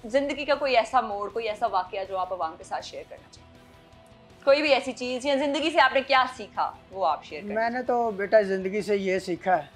जिंदगी का कोई ऐसा मोड़, कोई ऐसा वाकया जो आप आवाम के साथ शेयर करना चाहें? कोई भी ऐसी चीज या जिंदगी से आपने क्या सीखा वो आप शेयर करें। मैंने तो बेटा ज़िंदगी से ये सीखा है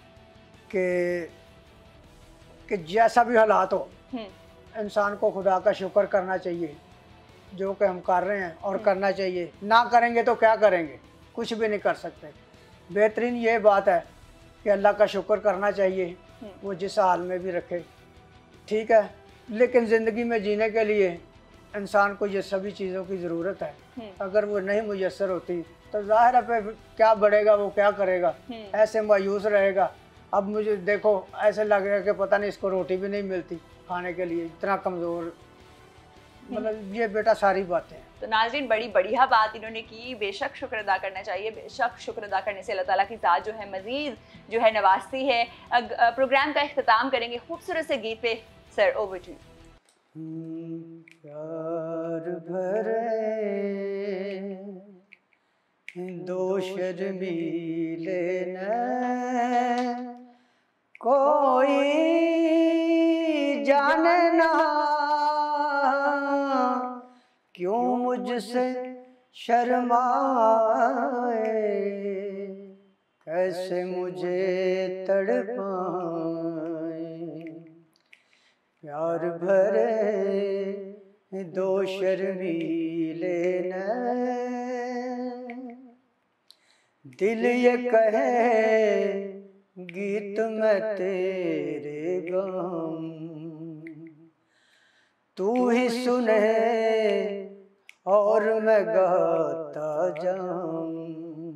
कि जैसा भी हालात हो, इंसान को खुदा का शुक्र करना चाहिए जो कि हम कर रहे हैं, और करना चाहिए। ना करेंगे तो क्या करेंगे, कुछ भी नहीं कर सकते। बेहतरीन ये बात है कि अल्लाह का शुक्र करना चाहिए, वो जिस हाल में भी रखे, ठीक है। लेकिन ज़िंदगी में जीने के लिए इंसान को ये सभी चीज़ों की ज़रूरत है। अगर वो नहीं मुयस्सर होती तो ज़ाहिर है पे क्या बढ़ेगा, वो क्या करेगा, ऐसे मायूस रहेगा। अब मुझे देखो ऐसे लग रहा है कि पता नहीं इसको रोटी भी नहीं मिलती खाने के लिए, इतना कमज़ोर। मतलब ये बेटा सारी बातें हैं। तो नाज़रीन, बड़ी बढ़िया बात इन्होंने की। बेशक शुक्र अदा करना चाहिए, बेशक शुक्र अदा करने से अल्लाह ताला की ज़ात जो है मज़ीद जो है नवाजती है। प्रोग्राम का इख्तिताम करेंगे खूबसूरत से गीत पे। Sir, over to you. प्यार भरे दो शर्मीले नैन, कोई जाने ना क्यों मुझसे शर्माए, कैसे मुझे तड़पाए। प्यार भरे दो शर्मीले नैन, दिल ये कहे गीत मैं तेरे गम, तू ही सुने और मैं गाता जाऊं।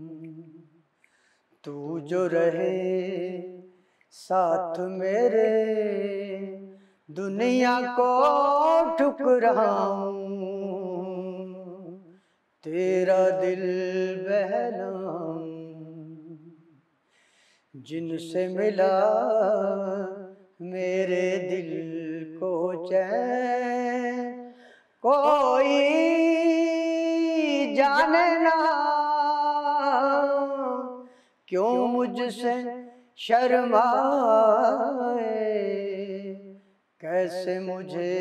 तू जो रहे साथ मेरे, दुनिया को ठुकराऊं, तेरा दिल बहलाऊं। जिनसे मिला मेरे दिल को चैन, कोई जाने ना क्यों मुझसे शर्माए, कैसे मुझे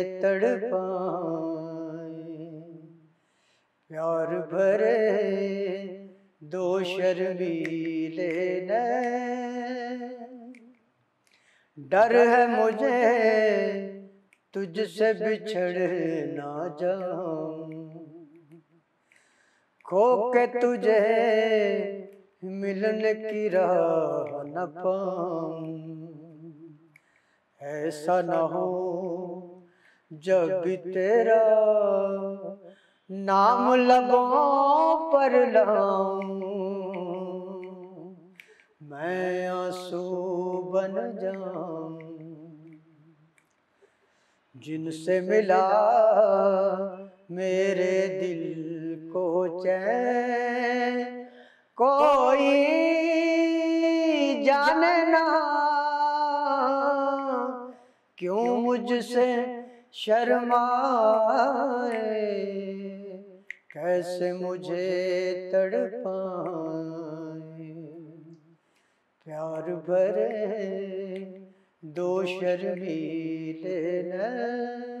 तड़पाए। प्यार भरे दो शर्मीले नैन, डर है मुझे तुझसे बिछड़ ना जाऊं, खो के तुझे मिलने की राह न पाऊं। ऐसा न हो जब भी तेरा नाम लबों पर लाऊं, मैं आंसू बन जाऊं। जिनसे मिला मेरे दिल को चैन, कोई जाने ना क्यों मुझसे शर्माए, कैसे मुझे तड़पाए। प्यार भरे दो शर्मीले नैन।